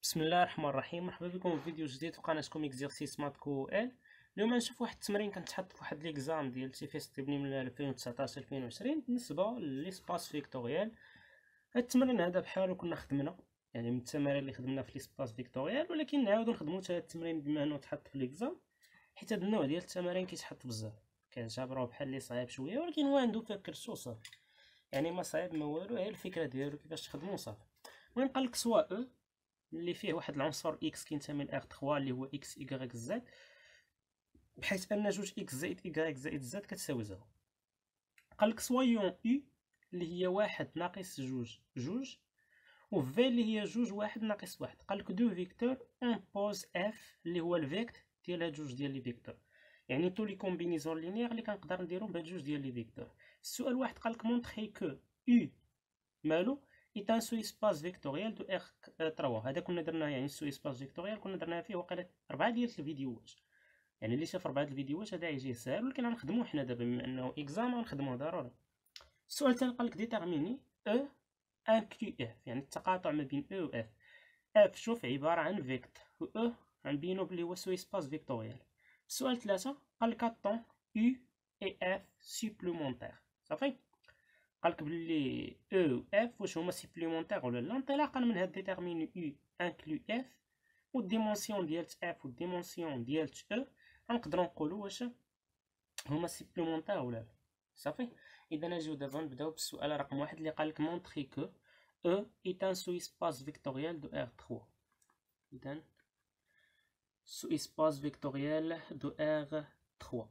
بسم الله الرحمن الرحيم. مرحبا بكم في فيديو جديد في قناتكم اكزرسيس مات كو ال. اليوم غنشوف واحد التمرين كنتحط في واحد ليكزام ديال تيفيست تبني من 2019 2020 بالنسبه ليسباس فيكتوريال. هاد التمرين هذا بحالو كنا خدمنا، يعني من التمارين اللي خدمنا في ليسباس فيكتوريال، ولكن نعاودو نخدمو حتى هاد التمرين بما انه تحط في ليكزام، حيت هاد النوع ديال التمارين كيتحط بزاف، كنعتبروه بحال اللي صعيب شويه، ولكن هو عنده فكرتو صافي، يعني ما صعيب ما والو، هي الفكره ديالو كيفاش تخدمو صافي. المهم قالك سوا او اللي فيه واحد العنصر اكس كينتمي ل R3 اللي هو اكس ايكغيك زد، بحيث ان جوج اكس زائد ايكغيك زائد زد كتساوي زيرو. قالك سويون اي اللي هي واحد ناقص جوج جوج، و في اللي هي جوج واحد ناقص واحد. قالك دو فيكتور امبوز اف اللي هو الفيكت ديال هاد جوج ديال لي فيكتور، يعني تو لي كومبينيزون لينيير اللي كنقدر نديرهم بهاد جوج ديال لي فيكتور. السؤال واحد قالك مونطخي كو يو مالو est un sous-espace vectoriel de R3. هذا كنا درناه، يعني السو اسباس فيكتوريال كنا درناه فيه وقيله 4 ديال الفيديوهات، يعني اللي شاف 4 الفيديوهات هذا يجيه ساهل، ولكن غنخدموه حنا دابا بما انه اكزام غنخدموه ضروري. السؤال الثاني قالك ديتيرميني او انكلو اف، يعني التقاطع ما بين او و اف. اف شوف عباره عن فيكت، و او غنبينو بلي هو سو اسباس فيكتوريال. السؤال 3 قالك اتون يو اي اف سوبليمونتير. صافي، قالك بلي او و اف واش هما سيبليمونتير ولا لا. انطلاقا من هاد ديتيرميني يو انكلو اف و الديمونسيون ديالت اف و الديمونسيون ديالت او، غنقدروا نقولوا واش هما سيبليمونتير ولا لا. صافي، اذا نجيو دابا نبداو بالسؤال رقم 1 اللي قالك مونطري كو او est un sous-espace vectoriel de R3. اذا sous-espace vectoriel de R3.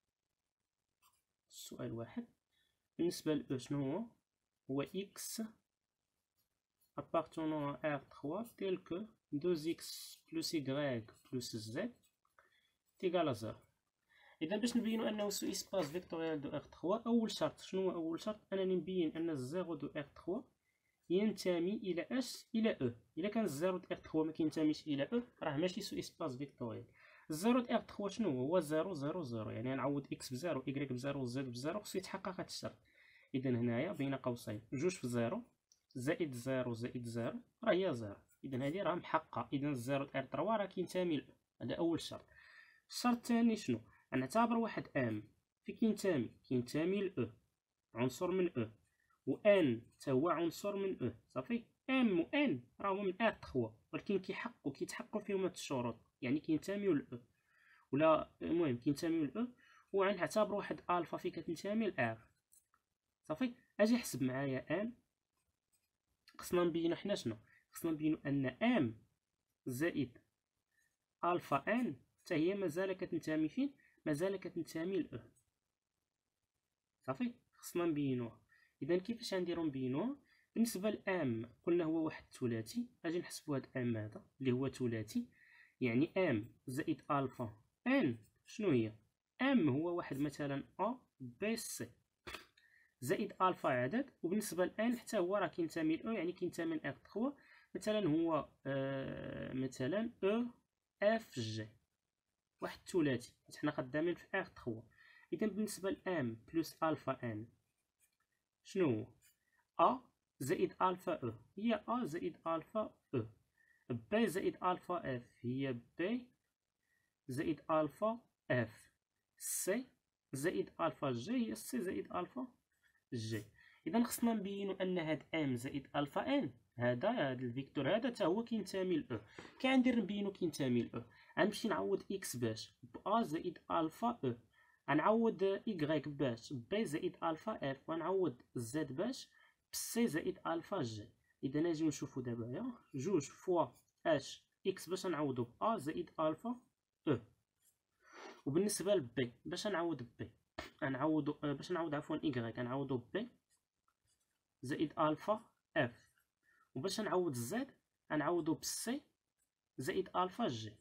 السؤال واحد بالنسبه ل شنو هو x appartenant à R3 tel que 2x plus y plus z est égal à 0. إذا باش نبينو أنه سو إسباس فيكتوريال دو R3، أول شرط شنو هو؟ أول شرط أنني نبين أن الزيرو دو R3 ينتمي إلى اش؟ إلى أو. إلا كان الزيرو دو R3 ما كينتميش إلى أو راه ماشي سو إسباس فيكتوريال. الزيرو دو R3 شنو هو؟ هو زيرو زيرو زيرو، يعني نعوض إكس بزيرو إكغيك بزيرو زد بزيرو، خصو يتحقق هاد الشرط. إذا هنايا بين قوسين جوج في زيرو زائد زيرو زائد زيرو راه هي زيرو، إذا هادي راه محققة. إذا الزيرو دو R3 راه كينتمي لأو، هذا أول شرط. الشرط الثاني شنو؟ نعتبر واحد ام في كينتمي لأو، عنصر من أو، و ان تا هو عنصر من أو. صافي، ام و ان راهما من R3 ولكن كيتحققوا فيهم هاد الشروط، يعني كينتميو لأو، ولا المهم كينتميو لأو، وغنعتبر واحد الفا في كتنتمي لآر. صافي، اجي حسب معايا ان. خصنا نبينو حنا شنو؟ خصنا نبينو ان ام زائد الفا ان حتى هي مازال كتنتمي فين؟ مازال كتنتمي لأو. صافي، خصنا نبينوها. اذا كيفاش غنديرو نبينوها؟ بالنسبه لام قلنا هو واحد ثلاثي، اجي نحسبو هاد ام هذا اللي هو ثلاثي، يعني ام زائد الفا ان شنو هي؟ ام هو واحد مثلا ا بي سي زائد الفا عدد، وبالنسبه لان حتى هو راه كينتمي ل او، يعني كينتمي ل ار 3، مثلا هو مثلا او اف جي، واحد ثلاثي حيت حنا خدامين في ار 3. اذا بالنسبه لام بلس الفا ان شنو هو؟ ا زائد الفا او هي ا زائد الفا او، بي زائد الفا اف هي بي زائد الفا اف، سي زائد الفا جي هي سي زائد الفا جي. اذا خصنا نبينو ان هاد ام زائد الفا ان هذا الفيكتور هذا حتى هو كينتمي ل او. كي غندير نبينو كينتمي ل او؟ غنمشي نعوض اكس باش ب زائد الفا او، غنعوض ايكغيك باش بي زائد الفا اف، وغنعوض زد باش بسي زائد الفا جي. اذا نجيو نشوفو دابا جوج فوا اش اكس باش نعوضو ب زائد الفا او، وبالنسبه لبي باش نعوض بي غنعوضو باش نعوض عفوا ايكغيك غنعوضو بي زائد الفا اف، وباش نعوض زد غنعوضو بسي زائد الفا جي.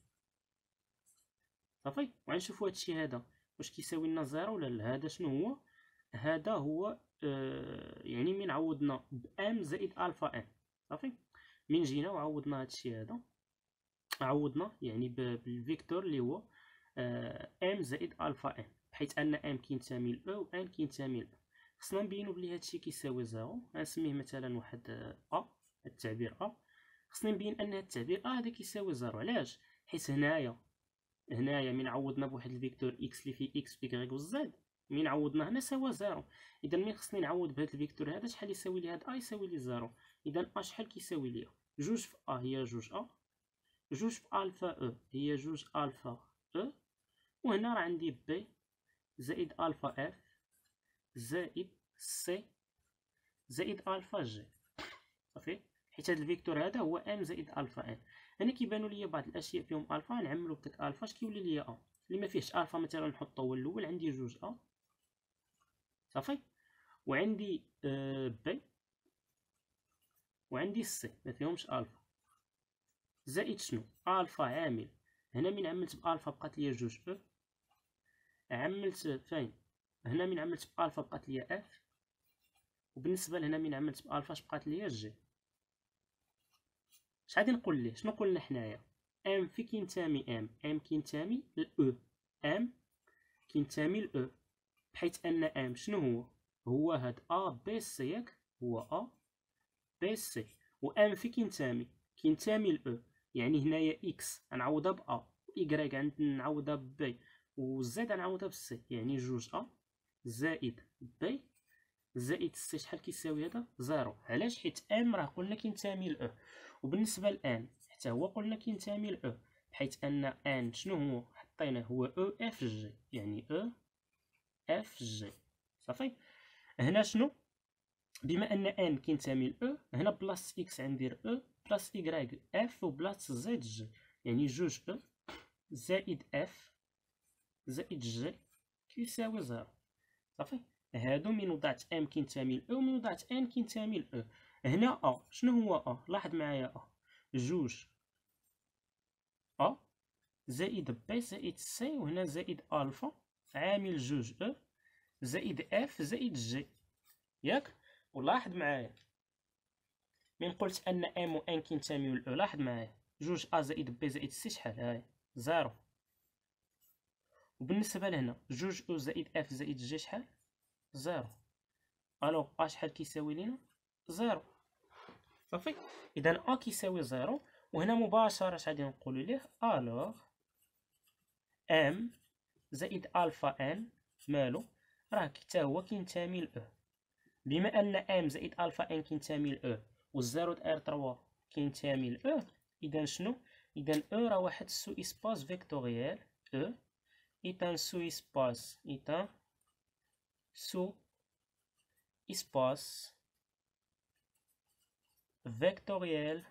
صافي، وغنشوفو هادشي هذا واش كيساوي لنا زيرو ولا لا. هذا شنو هو؟ هذا هو يعني من عوضنا بام زائد الفا ان. صافي، من جينا وعوضنا هادشي هذا، عوضنا يعني بالفيكتور اللي هو ام زائد الفا ان، بحيث ان ام كينتمي ل او و ان كينتمي ل او. خصنا نبينو بلي هادشي كيساوي زيرو. غنسميه مثلا واحد ا، التعبير ا، خصني نبين ان هاد التعبير هذا كيساوي زيرو. علاش؟ حيت هنايا من عوضنا بواحد الفيكتور اكس اللي فيه اكس و زد، من عوضنا هنا سوا زيرو. اذا من خصني نعوض بهذا الفيكتور هذا شحال يساوي لي هاد يساوي لي زيرو. اذا شحال كيساوي لي؟ جوج في هي جوج جوج في الفا هي جوج الفا وهنا راه عندي بي زائد الفا اف زائد سي زائد الفا جي. صافي، حيت هذا الفيكتور هذا هو ام زائد الفا ان. انا كيبانوا لي بعض الاشياء فيهم الفا، نعملوا بداك الفا اش كيولي لي اللي ما فيهش الفا مثلا نحطو هو الاول. عندي جوج صافي، وعندي بي وعندي سي ما فيهمش الفا، زائد شنو؟ الفا عامل هنا من عملت بالفا بقات لي جوج عملت فين هنا من عملت بالفا بقات لي اف، وبالنسبه لهنا من عملت بالفا اش بقات لي جي. اش غادي نقول ليه؟ شنو قلنا حنايا؟ ام في كينتمي ام كينتمي ل ام كينتمي ل بحيث ان ام شنو هو هاد بي سي ياك، هو بي سي. و ام في كينتمي ل يعني هنايا اكس غنعوضها ب وايكغيك غنعوضها ب بي وزد غنعوضها ب سي، يعني جوج زائد بي زائد سي شحال كيساوي هذا؟ زيرو. علاش؟ حيت ام راه قلنا كينتمي ل وبالنسبه لان حتى هو قلنا كينتمي ل بحيث ان ان شنو هو حطيناه؟ هو اف جي، يعني اف جي. صافي، هنا شنو؟ بما ان كينتمي ل هنا بلاص اكس غندير بلاص ايكغيك اف وبلاص زد جي، يعني جوج زائد اف زائد جي كيساوي زيرو. صافي، هادو من وضعت ام كينتمي ل ومن وضعت ان كينتمي ل. هنا شنو هو لاحظ معايا جوج زائد بي زائد سي، وهنا زائد الفا عامل جوج زائد اف زائد جي ياك. ولاحظ معايا من قلت ان ام و ان كينتميو ل لاحظ معايا جوج زائد بي زائد سي شحال؟ هاي زيرو. وبالنسبه لهنا جوج زائد اف زائد جي شحال؟ زيرو. الوغ شحال كيساوي لينا؟ زيرو. صافي، اذا كيساوي زيرو. وهنا مباشره اش غادي نقولوا ليه؟ الوغ ام زائد الفا ان مالو راه حتى هو كينتمي ل بما ان ام زائد الفا ان كينتمي ل والزيرو ار 3 كينتمي ل اذا شنو؟ اذا راه واحد سو اسباس فيكتوريال est un sous-espace vectoriel.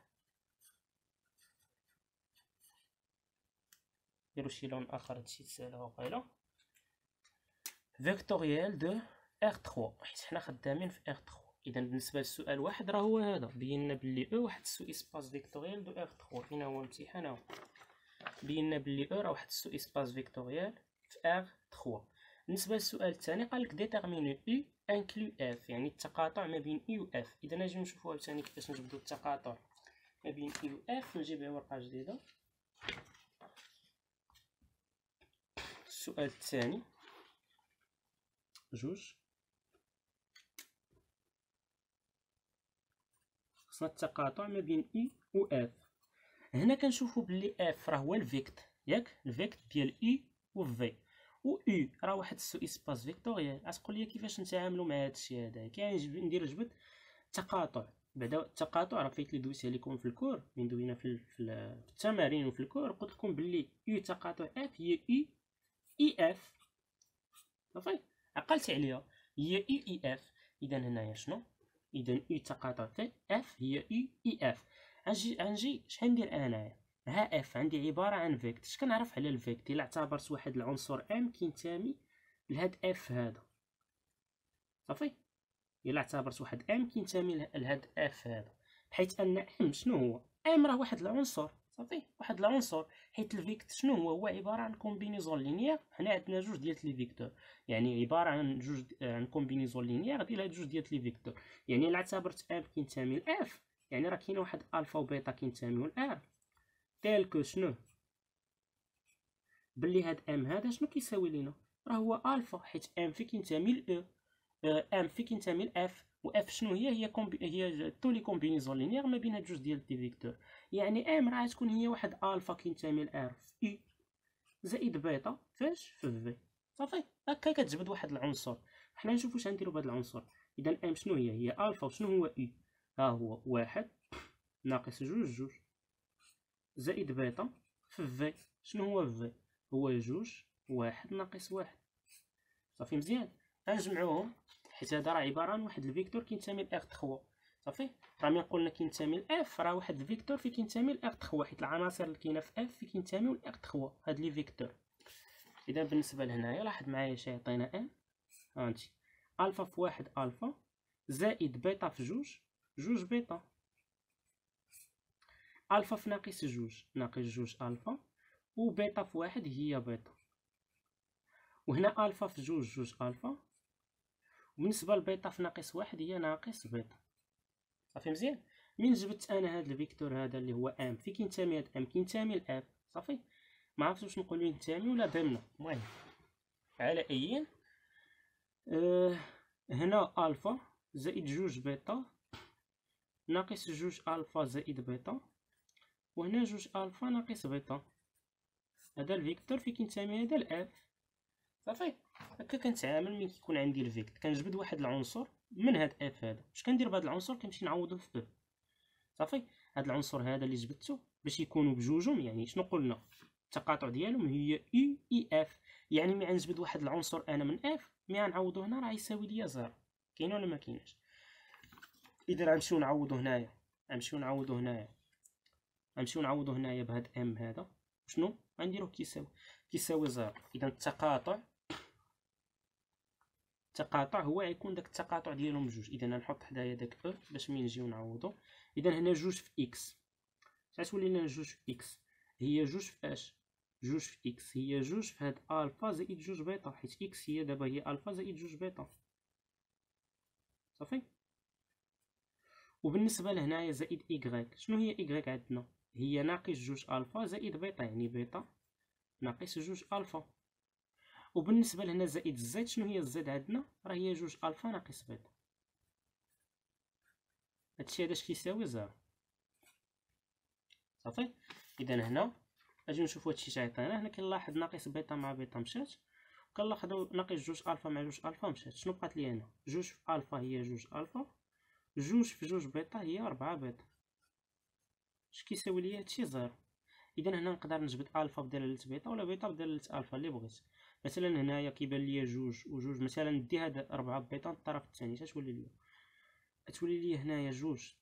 نديرو شي لون اخر هادشي تسالا وقيلا. فيكتوريال دو R3 حيت حنا خدامين في R3. اذا بالنسبه للسؤال واحد راه هو هذا، بينا بلي واحد سو اسباس فيكتوريال دو R3. فين هو الامتحان؟ اهو بينا بلي راه واحد سو اسباس فيكتوريال في R3. بالنسبه للسؤال الثاني قال لك ديتيرميني U انكلو F، يعني التقاطع ما بين U و F. اذا نجي نشوفوا ثاني كيفاش نجبدوا التقاطع ما بين U و F. نجيبها ورقه جديده. السؤال الثاني جوج خصنا التقاطع ما بين E و F. هنا كنشوفوا بلي F راه هو الفيكت ياك، الفيكت ديال E و V، و U راه واحد السو اسباس فيكتوريال. غتقول لي كيفاش نتعاملوا مع هادشي هذا؟ كاين ندير جبد التقاطع. بعدا التقاطع راه فايت لي دويتها لكم في الكور، من دوينا في التمارين وفي الكور. قلت لكم بلي U تقاطع F هي E E F. صافي، عقلت عليها، هي E E F. اذا هنايا شنو؟ اذا U تقاطع F هي E E F. غنجي اش غندير انايا؟ ها اف عندي عباره عن فيكت. اش كنعرف على الفيكت؟ الا اعتبرت واحد العنصر ام كينتمي لهاد اف هذا. صافي، الا اعتبرت واحد ام كينتمي لهاد اف هذا، بحيث ان ام شنو هو؟ ام راه واحد العنصر. صافي، واحد العنصر. حيت الفيكت شنو هو؟ هو عباره عن كومبينيزون لينيير. حنا عندنا جوج ديال لي فيكتور، يعني عباره عن جوج عن كومبينيزون لينيير ديال هاد جوج ديال لي فيكتور. يعني الا اعتبرت ام كينتمي لاف، يعني راه كاينه واحد الفا وبيتا كينتميو لار، تالكو شنو؟ بلي هاد ام هذا شنو كيساوي لينا؟ راه هو الفا، حيت ام في كينتمي ل ام في كينتمي لاف، واف شنو هي هي تو لي كومبينيزون لينيير ما بين هاد جوج ديال دي فيكتور. يعني ام راه تكون هي واحد الفا كينتمي لار في اي زائد بيتا فاش في في. صافي هكا كتجبد واحد العنصر. حنا نشوفو واش غنديرو بهاد العنصر. اذا ام شنو هي الفا وشنو هو اي؟ ها هو واحد ناقص جوج زائد بيتا في شنو هو في؟ هو جوج واحد ناقص واحد. صافي مزيان. غنجمعوهم حيت هذا راه عباره عن واحد الفيكتور كينتمي لاغ 3. صافي راه ملي قلنا كينتمي لاف راه واحد الفيكتور في كينتمي لاغ 3 حيت العناصر اللي كاينه في اف في كينتميو لاغ 3 هاد لي فيكتور. اذا بالنسبه لهنايا لاحظ معايا اش يعطينا ان هانتي الفا في واحد الفا زائد بيتا في جوج بيتا. الفا في ناقص جوج ناقص جوج الفا، وبيتا في واحد هي بيتا، وهنا الفا في جوج الفا، وبالنسبه لبيتا في ناقص واحد هي ناقص بيتا. صافي مزيان. من جبت انا هذا الفيكتور هذا اللي هو ام في كينتمي هاد ام كينتمي لاف. صافي ما عرفتش واش نقولو ينتمي ولا ضمن. المهم على اي هنا الفا زائد جوج بيتا ناقص جوج الفا زائد بيتا، وهنا جوج الفا ناقص بيتا. هذا الفيكتور في كينتمي هذا لاف. صافي هكا كنتعامل ملي كيكون عندي الفيكت كنجبد واحد العنصر من هاد اف هذا. اش كندير بهاد العنصر؟ كنمشي نعوضو في او. صافي هاد العنصر هذا اللي جبدته باش يكونوا بجوجهم، يعني شنو قلنا التقاطع ديالهم هي اي اف. يعني ملي غنجبد واحد العنصر انا من اف ملي غنعوضو هنا راه يساوي ليا زيرو. كاين ولا ما كاينش؟ اذا غنمشيو نعوضو هنايا غنمشيو نعوضو هنايا بهاد ام هذا شنو غنديرو؟ كيساوي زيرو. اذا التقاطع هو غيكون داك التقاطع ديالهم بجوج. اذا نحط حدايا داك او باش ملي نجيو نعوضو. اذا هنا جوج في اكس اش غتولي لنا؟ جوج في اكس هي جوج في اش؟ جوج في اكس هي جوج في هاد الفا زائد جوج بيتا، حيت اكس هي دابا هي الفا زائد جوج بيتا. صافي. وبالنسبه لهنايا زائد ايكغيك، شنو هي ايكغيك عندنا؟ هي ناقص جوج الفا زائد بيتا، يعني بيتا ناقص جوج الفا. وبالنسبه لهنا زائد زد، شنو هي الزد عندنا؟ راه هي جوج الفا ناقص بيتا. هادشي هذا اش كيساوي؟ زيرو. صافي. اذا هنا اجي نشوفو هادشي اش عيطينا. هنا كنلاحظ ناقص بيتا مع بيتا مشات، وكنلاحظو ناقص جوج الفا مع جوج الفا مشات. شنو بقات لي هنا؟ جوج في الفا هي جوج الفا، جوج في جوج بيتا هي 4 بيتا. اش كيساوي ليا؟ هادشي زيرو. اذا هنا نقدر نجبد الفا بدلاله بيتا ولا بيتا بدلاله الفا اللي بغيت. مثلا هنايا كيبان ليا جوج وجوج، مثلا ندي هاد 4 بيتا الطرف الثاني تتولي ليا هنايا جوج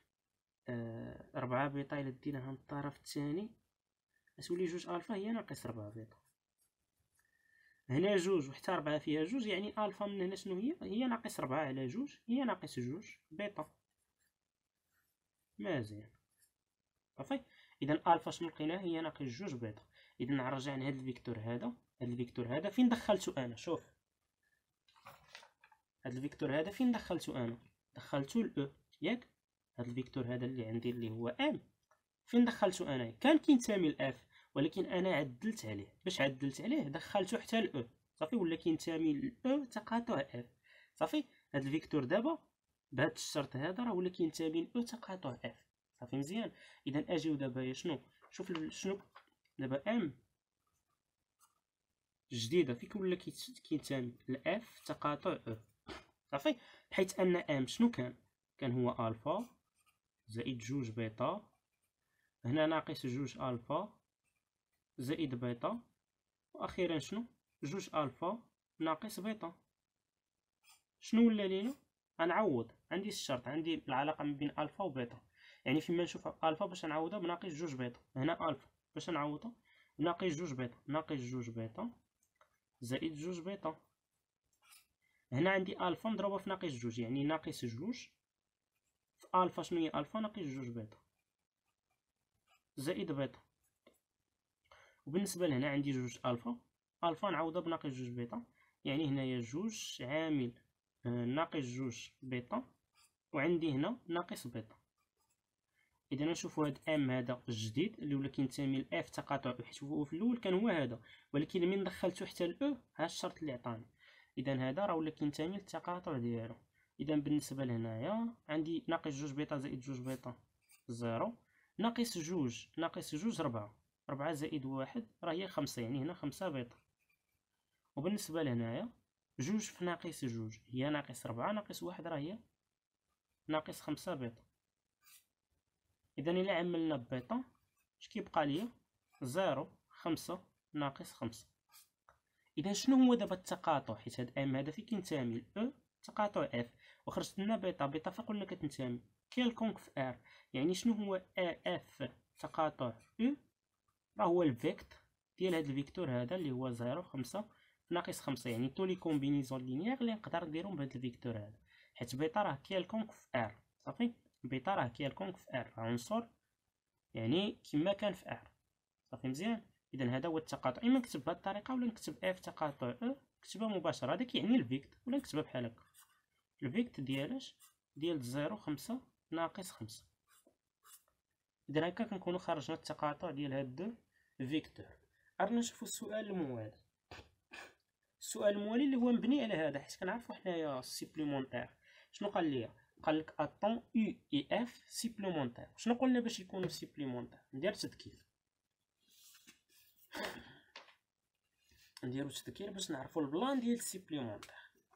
4 بيتا. الا ديناها للطرف الثاني غتولي جوج الفا هي ناقص 4 بيتا. هنا جوج وحتى 4 فيها جوج، يعني الفا من هنا شنو هي ناقص 4 على جوج هي ناقص جوج بيتا. مزيان. صافي. اذا الفا شنو لقيناه؟ هي ناقص جوج بيتا. اذا نرجع لهاد الفيكتور هذا فين دخلتو انا؟ شوف هاد الفيكتور هذا فين دخلتو انا؟ دخلتو الاو ياك. هاد الفيكتور هذا اللي عندي اللي هو ام فين دخلتو انا؟ كان كينتمي لاف، ولكن انا عدلت عليه. باش عدلت عليه دخلتو حتى الاو. صافي ولا كينتمي لاو تقاطع اف. صافي هاد الفيكتور دابا بهاد الشرط هذا راه ولا كينتمي لاو تقاطع اف. صافي مزيان. اذا اجيو دابا شنو؟ شوف شنو دابا ام جديده فيك ولا كينتمي لاف تقاطع او. صافي. حيت ان ام شنو كان هو الفا زائد جوج بيتا، هنا ناقص جوج الفا زائد بيتا، واخيرا شنو؟ جوج الفا ناقص بيتا. شنو ولا لينا؟ غنعوض. عندي الشرط، عندي العلاقه ما بين الفا وبيتا. يعني فيما نشوف الفا باش نعوضها بناقص جوج بيتا، هنا الفا باش نعوضها بناقص جوج بيتا، ناقص جوج بيتا زائد جوج بيتا. هنا عندي الفا مضروبه في ناقص جوج، يعني ناقص جوج في الفا. شنو هي الفا؟ ناقص جوج بيتا زائد بيتا. وبالنسبه لهنا عندي جوج الفا نعوضها بناقص جوج بيتا، يعني هنايا جوج عامل ناقص جوج بيتا، وعندي هنا ناقص بيتا. اذا نشوفوا هاد ام هذا الجديد اللي ولا كينتمي لاف تقاطع، حيت هو في الاول كان هو هذا، ولكن من دخلته حتى الاو ها الشرط اللي عطاني. اذا هذا راه ولا كينتمي للتقاطع ديالو. اذا بالنسبه لهنايا عندي ناقص جوج بيتا زائد جوج بيتا زيرو، ناقص جوج ناقص جوج ربعة، ربعة زائد واحد راه هي خمسة، يعني هنا خمسة بيتا. وبالنسبه لهنايا جوج في ناقص جوج هي ناقص ربعة، ناقص واحد راه هي ناقص خمسة بيتا. اذا الا عملنا بيتا اش كيبقى ليا؟ زيرو خمسة ناقص خمسة. اذا شنو هو دابا التقاطع؟ حيت هاد ام هذا فين كينتمي ل تقاطع اف، وخرجت لنا بيتا، بيتا فين قلنا كتنتمي كيلكونك في ار. يعني شنو هو اف تقاطع او؟ راه هو الفيكتور ديال هاد الفيكتور هذا اللي هو زيرو خمسة ناقص خمسة، يعني تو لي كومبينيزون لينيير اللي نقدر نديرهم بهاد الفيكتور هذا، حيت بيتا راه كيلكونك في ار. صافي، بيتا راه كيلكونك في ار، عنصر يعني كما كان في ار. صافي مزيان. اذا هذا هو التقاطع. اما نكتب بهذه الطريقه ولا نكتب اف تقاطع او، نكتبها مباشره، هذا كيعني الفيكت، ولا نكتبها بحال هكا الفيكت ديالاش ديال زيرو خمسة ناقص خمسة. اذا هكا كنكونو خرجنا التقاطع ديال هاد دو فيكتور. رانا نشوفو السؤال الموالي. السؤال الموالي اللي هو مبني على هذا، حيت كنعرفو حنايا سيبليمونتير. شنو قال لي؟ قال لك اطون يو اي اف سيبليمونتير. شنو قلنا باش يكونوا سيبليمونتير؟ ندير تذكير، نديرو تذكير باش نعرفو البلان ديال السيبليمونتير.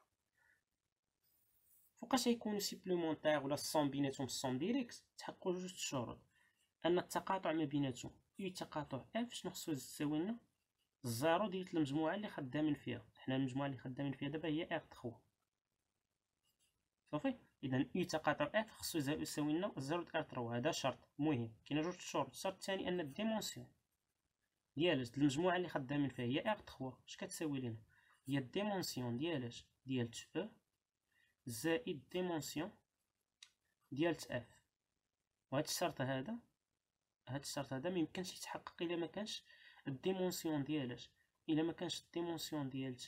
فوقاش يكونوا سيبليمونتير ولا الصوم بيناتهم الصوم ديريكت؟ تحققوا جوج الشروط. ان التقاطع ما بيناتهم اي تقاطع اف شنو خصو يساوي لنا؟ الزيرو ديال المجموعه اللي خدامين فيها. حنا المجموعه اللي خدامين فيها دابا هي ار 3. صافي. اذا اي تقاطع اف خصو يساوي لنا الزيرو ديال ار 3. هذا شرط مهم. كاين جوج شروط. الشرط الثاني ان الديمونسيون ديال المجموعه اللي خدامين فيها هي ار 3. اش كتساوي لنا؟ هي الديمونسيون ديالاش ديال او زائد ديمونسيون ديال اف. وهاد الشرط هذا ميمكنش يتحقق الا ما كانش الديمونسيون ديالاش، الا ما كانش الديمونسيون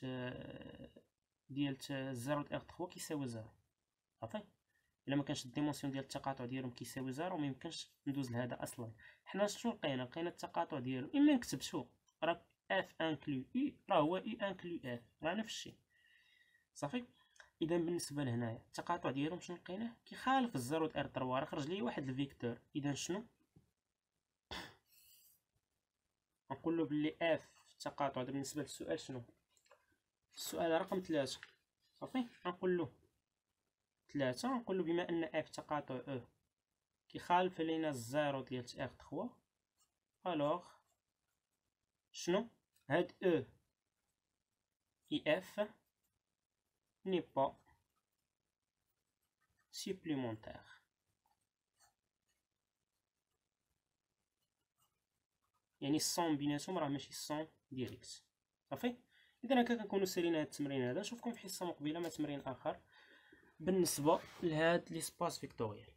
ديال زيرو د ار 3 كيساوي زيرو. صافي. الا ما كانش الديمونسيون ديال التقاطع ديالهم كيساوي زيرو ميمكنش ندوز لهذا اصلا. حنا شنو لقينا التقاطع ديالو، اما نكتبتو راه اف انكلو اي راه هو اي انكلو اف، راه نفس الشيء. صافي. اذا بالنسبه لهنايا التقاطع ديالهم شنو لقيناه؟ كيخالف الزيرو د ار 3، راه خرج لي واحد الفيكتور. اذا شنو نقول له؟ بلي اف التقاطع هذا بالنسبه للسؤال شنو؟ السؤال رقم 3. صافي. نقول له 3، نقول له بما ان اف تقاطع او كيخالف لينا الزيرو ديال ار 3، الوغ شنو هاد او اي اف ني با سيبليمونتير. يعني الصوم بيناتهم راه ماشي الصوم ديريكت. صافي. اذا هكا كنكونوا سالينا هاد التمرين هذا. نشوفكم في حصه مقبله مع تمرين اخر بالنسبه لهاد ليسباس فيكتوريال.